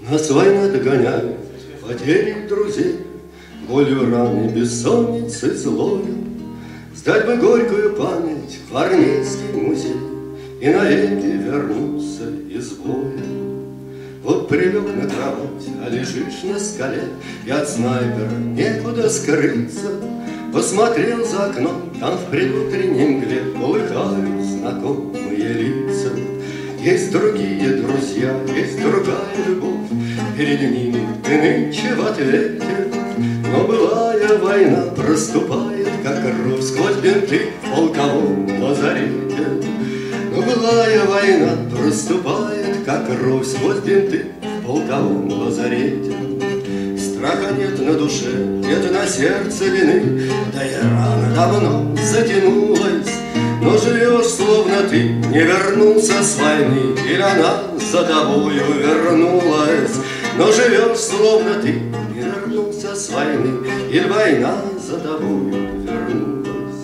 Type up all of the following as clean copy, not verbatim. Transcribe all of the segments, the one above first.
Нас война догоняет, потери друзей, болью раны, бессонницы злою. Сдать бы горькую память в армейский музей и навеки вернуться из боя. Вот прилег на кровать, а лежишь на скале, и от снайпера некуда скрыться. Посмотрел за окном, там в предутренней мгле полыхают знакомые лица. Есть другие друзья, есть другая любовь, перед ними ты нынче в ответе. Но былая война проступает, как кровь сквозь бинты в полковом лазарете. Но былая война проступает, как кровь сквозь бинты в полковом лазарете. Страха нет на душе, нет на сердце вины, да и рана давно затянулась. Но живешь, словно ты не вернулся с войны, или она за тобою вернулась. Но живешь, словно ты не вернулся с войны, или война за тобою вернулась.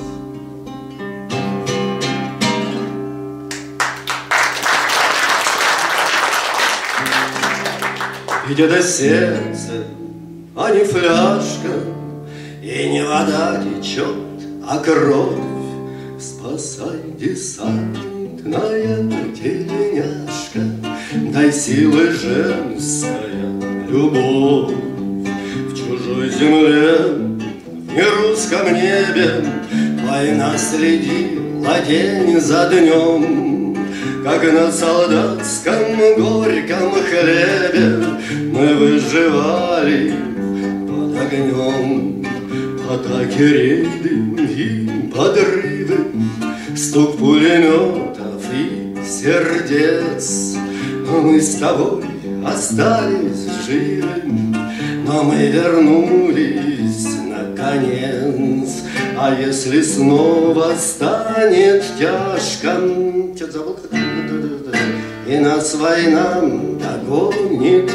Ведь это сердце, а не фляжка, и не вода течет, а кровь. Спасай, десантная тельняшка, дай силы женская любовь. В чужой земле, в нерусском небе война следила день за днем. Как на солдатском горьком хлебе мы выживали под огнем. Атаки, рейды и подрывы, стук пулеметов и сердец. Мы с тобой остались живы, но мы вернулись наконец. А если снова станет тяжко, что-то забыл, и нас война догонит.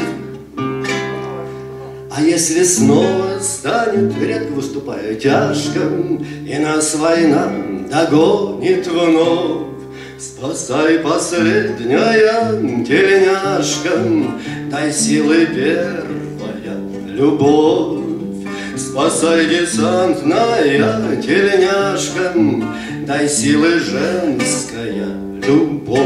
А если снова станет, редко выступая, тяжко, и нас война догонит вновь, спасай, последняя тельняшка, дай силы первая любовь. Спасай, десантная тельняшка, дай силы женская любовь.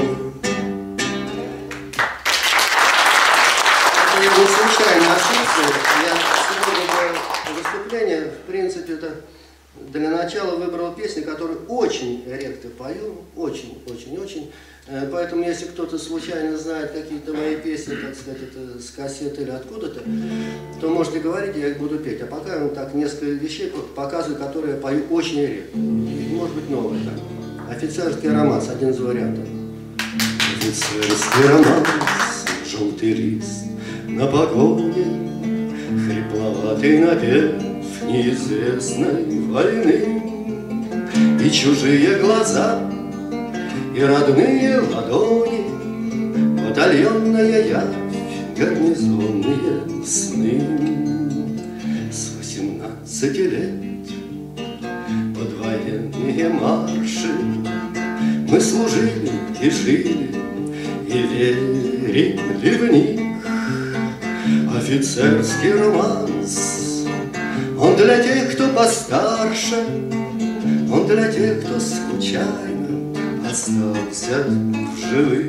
Не случайно ошибся. Я сегодня для выступления, в принципе, это для начала выбрал песни, которые очень редко пою, очень. Поэтому, если кто-то случайно знает какие-то мои песни, так сказать, это с кассеты или откуда-то, то можете говорить, я их буду петь. А пока я вам так несколько вещей показываю, которые я пою очень редко. Может быть, новые. Так. Офицерский романс, один из вариантов. Офицерский романс, желтый лист на погоне, хрипловатый напев неизвестной войны. И чужие глаза, и родные ладони, батальонная явь, гарнизонные сны. С 18 лет под военные марши мы служили и жили, и верили в них. Офицерский романс, он для тех, кто постарше, он для тех, кто случайно остался в живых.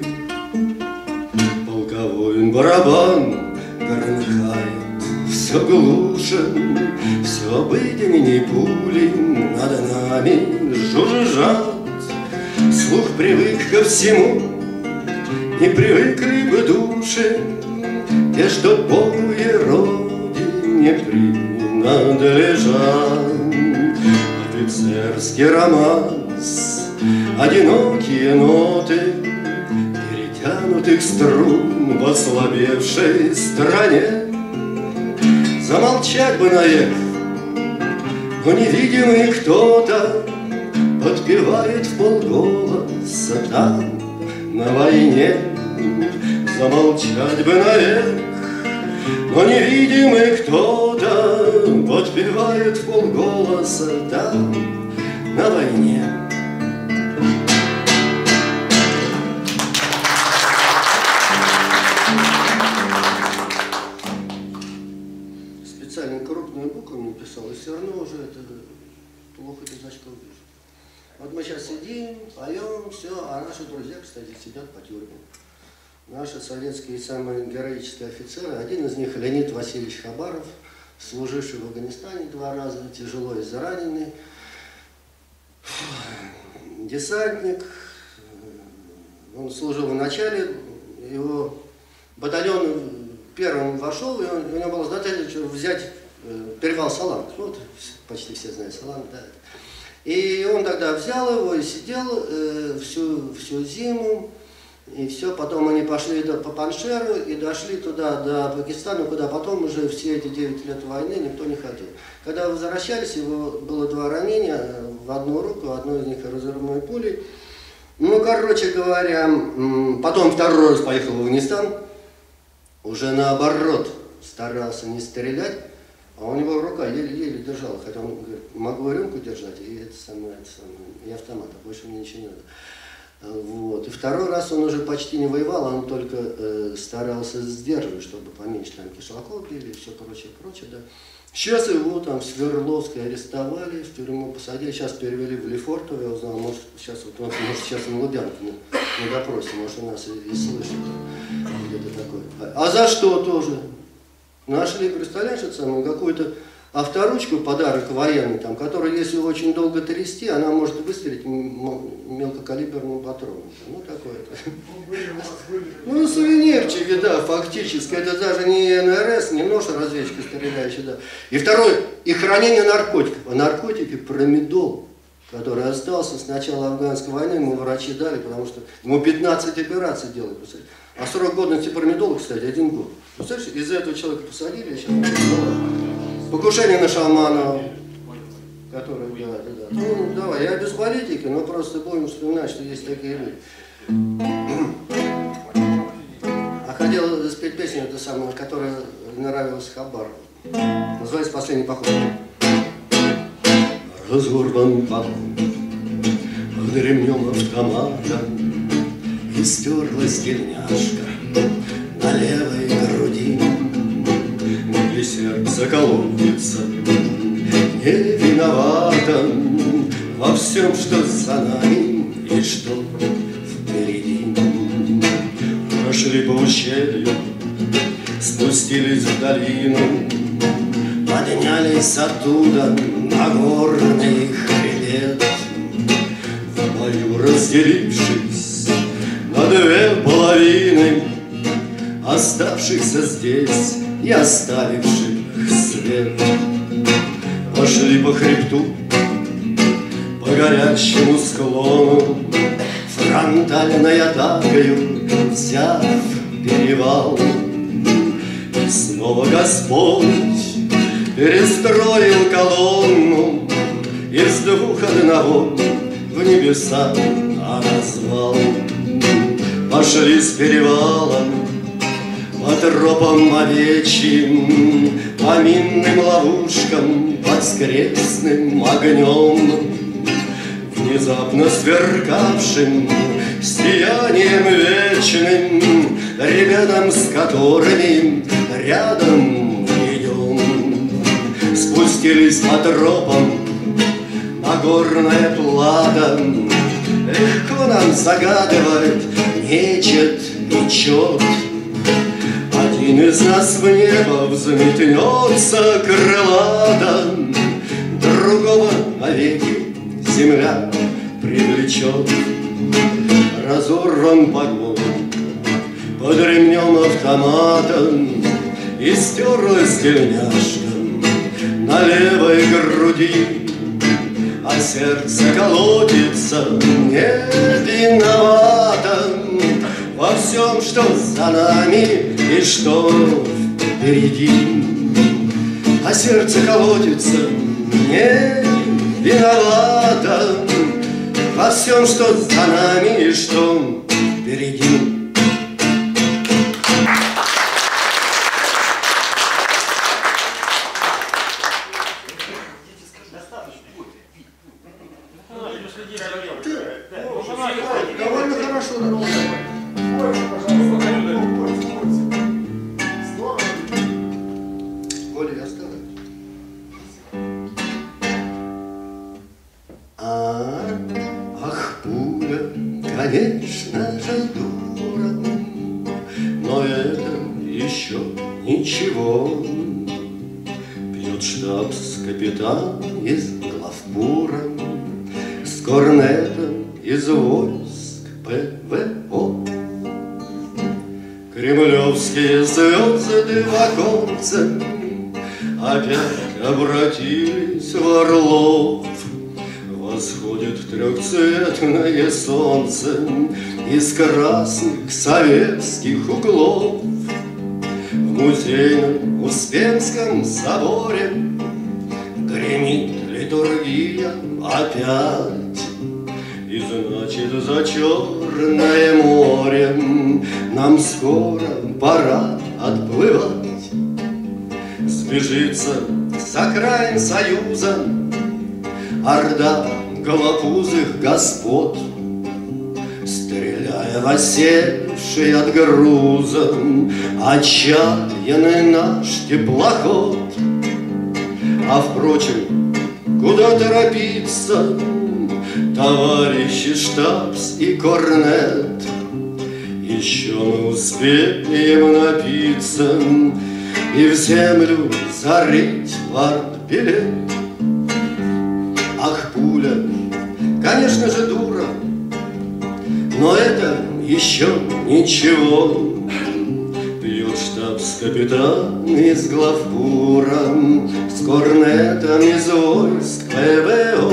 Полковой барабан громыхает все глуше, все обыденней пули над нами жужжат. Слух привык ко всему, не привыкли бы души, те, что Богу и Родине принадлежат. Офицерский романс, одинокие ноты перетянутых струн в ослабевшей стране. Замолчать бы навек, но невидимый кто-то подпевает вполголоса там, на войне. Замолчать бы навек, но невидимый кто-то подпевает вполголоса там, на войне. написал, и все равно уже это плохо без очков вижу. Вот мы сейчас сидим, поем, все, а наши друзья, кстати, сидят по тюрьмам. Наши советские самые героические офицеры, один из них Леонид Васильевич Хабаров, служивший в Афганистане 2 раза, тяжело израненный, десантник, он служил в начале, его батальон первым вошел, и у него была задача взять перевал Саланг. Ну, вот, почти все знают Саланг, да. И он тогда взял его и сидел всю зиму, и все. Потом они пошли по Паншеру и дошли туда, до Пакистана, куда потом уже все эти 9 лет войны никто не ходил. Когда возвращались, его было 2 ранения в одну руку, одно из них разрывной пулей. Ну, короче говоря, потом 2-й раз поехал в Афганистан, уже наоборот старался не стрелять, а у него рука еле-еле держала, хотя он говорит, могу рюмку держать, и это самое, и автомат, а больше мне ничего не надо. Вот. И 2-й раз он уже почти не воевал, он только старался сдерживать, чтобы поменьше там кишлаков били и все прочее, да. Сейчас его там в Свердловске арестовали, в тюрьму посадили, сейчас перевели в Лефортово, я узнал, может сейчас он Лубянку на допросе, может он нас и слышит, где-то такое. А за что тоже? Нашли, представляешь, какую-то авторучку, подарок военный, там, которую, если очень долго трясти, она может выстрелить мелкокалиберным патроном. Ну, такое-то. Ну, сувенирчики, да, фактически. Это даже не НРС, не нож разведчика стреляющий, да. И второе, и хранение наркотиков. А наркотики промедол, который остался с начала афганской войны, ему врачи дали, потому что ему 15 операций делают, представляете. А срок годности промедола, кстати, 1 год. Представляешь, из-за этого человека посадили, я сейчас покушение на шамана, который, да. Ну, давай, я без политики, но просто будем вспоминать, что есть такие люди. А хотел спеть песню, эту самую, которая нравилась Хабарову. Называется «Последний поход». Разорван папом под ремнем автомата, и стерлась тельняшка на левой груди, где сердце колотится, не виновата во всем, что за нами и что впереди. Прошли по ущелью, спустились в долину, поднялись оттуда на горный хребет, в бою разделившись на 2 половины, оставшихся здесь и оставивших свет. Пошли по хребту, по горячему склону, фронтальной атакою взяв перевал. И снова Господь перестроил колонну, из 2 одного в небеса отозвал. Пошли с перевала по тропам овечьим, по минным ловушкам, под скрестным огнем, внезапно сверкавшим сиянием вечным, ребятам, с которыми рядом идем. Спустились по тропам на горное плато, легко нам загадывать нечет и чет. Один из нас в небо взметнется крылато, другого навеки земля привлечет. Разорван погон под ремнем автомата, и стерлась тельняшка на левой груди, а сердце колотится не виновато во всем, что за нами и что впереди. А сердце колотится не виновато во всем, что за нами и что впереди. Довольно хорошо, да. Коля, я оставлю. но это еще ничего. Пьет штабс-капитан из главпура с корнетом из войск ПВО. Кремлевские звезды в оконце опять обратились в орлов. Восходит трехцветное солнце из красных советских углов. В музейном Успенском соборе гремит литургия опять. И значит, за Черное море нам скоро пора отплывать. Сбежится с окраин Союза орда голопузых господ, стреляя в осевший от груза отчаянный наш теплоход. А впрочем, куда торопиться, товарищи штабс и корнет? Еще мы успеем напиться и в землю зарыть партбилет. Ах, пуля, конечно же, дура, но это еще ничего. Пьет штабс-капитан из главпура с корнетом из войск ПВО.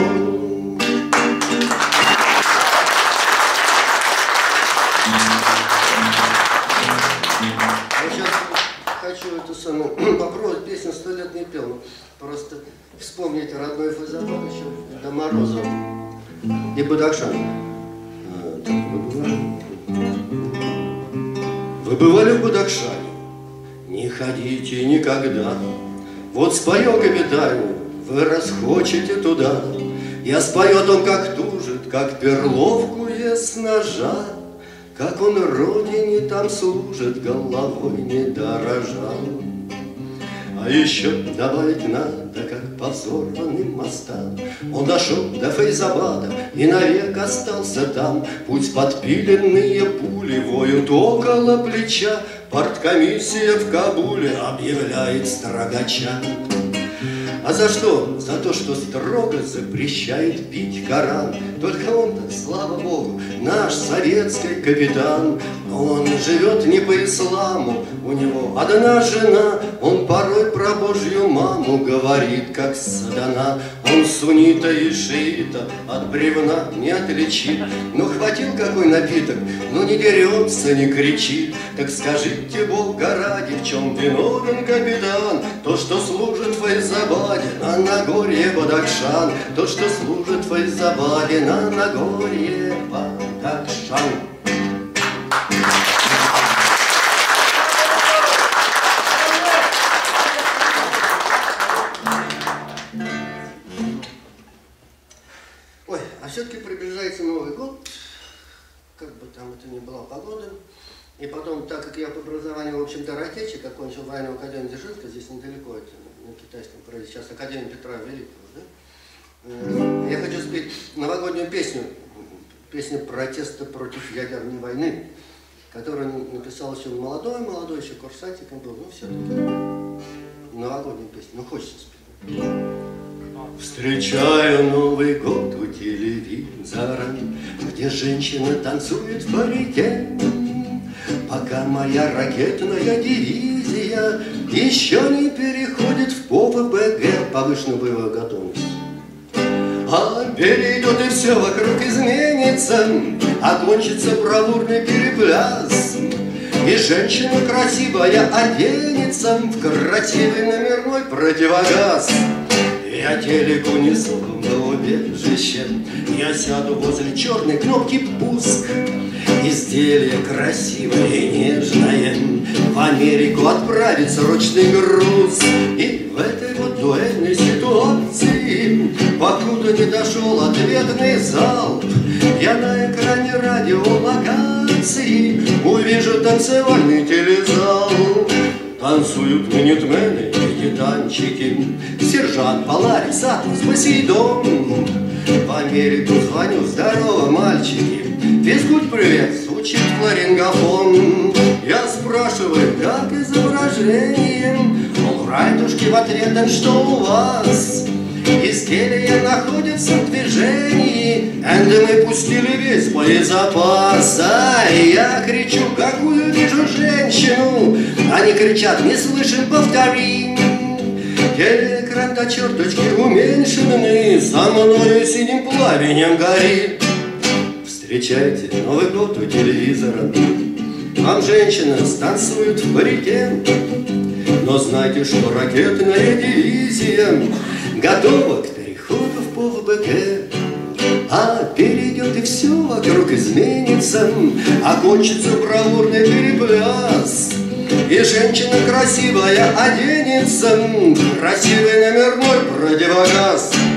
Попробовать песню «100 лет не пел», просто вспомните родной Фазабан еще до Мороза и Бадахшан. Вы бывали в Бадахшане? Не ходите никогда. Вот спою капитане, вы расхочете туда. Я спою о том, как тужит, как перловку ест с ножа, как он родине там служит, головой не дорожа. А еще добавить надо, как по взорванным мостам он дошел до Фейзабада и навек остался там. Путь подпиленные пули воют около плеча, парткомиссия в Кабуле объявляет строгача. А за что? За то, что строго запрещает пить Коран. Только он-то, слава Богу, наш советский капитан. Но он живет не по исламу, у него одна жена. Он порой про Божью маму говорит, как сатана. Он суннита и шиита от бревна не отличит. Но хватил какой напиток, но не дерется, не кричит. Так скажите, Бога ради, в чем виновен капитан? То, что служит Фейзабаде на Нагорье Бадахшан, то, что служит Фейзабаде на Нагорье Бадахшан. Ой, а все-таки приближается Новый год, как бы там это ни была погода. И потом, так как я по образованию, в общем-то, ракетчик, окончил военную академию Дзержинска, здесь недалеко, это на китайском проезде, сейчас Академия Петра Великого, да? Я хочу спеть новогоднюю песню, песню протеста против ядерной войны, которую написал еще молодой еще курсантиком был, ну все-таки новогоднюю песню, ну хочется спеть. Встречаю Новый год у телевизора, где женщина танцует в парике, пока моя ракетная дивизия еще не переходит в ПВГ, повышенную боевую готовность. А перейдет и все вокруг изменится, окончится бравурный перепляс, и женщина красивая оденется в красивый номерной противогаз. Я телеку несу на убежище, я сяду возле черной кнопки «Пуск». Изделие красивое и нежное в Америку отправит срочный груз. И в этой вот дуэльной ситуации, покуда не дошел ответный залп, я на экране радиолокации увижу танцевальный телезал. Танцуют минитмены и титанчики, сержант Поларис, Атос, Посейдон. В Америку звоню, здорово, мальчики, физкульт привет, звучит фларингофон. Я спрашиваю, как изображением, мол, райтушки в ответ, а что у вас? Изделия находятся в движении, мы пустили весь боезапас. А я кричу, какую вижу женщину, они кричат, не слышим, повтори. Телеэкран до черточки уменьшенный, за мною синим пламенем горит. Встречайте Новый год у телевизора, вам женщина станцует в парике. Но знайте, что ракетная дивизия готова к переходу в ПВБК. А перейдет и все вокруг изменится, окончится бравурный перепляс. И женщина красивая оденется, красивый номерной противогаз.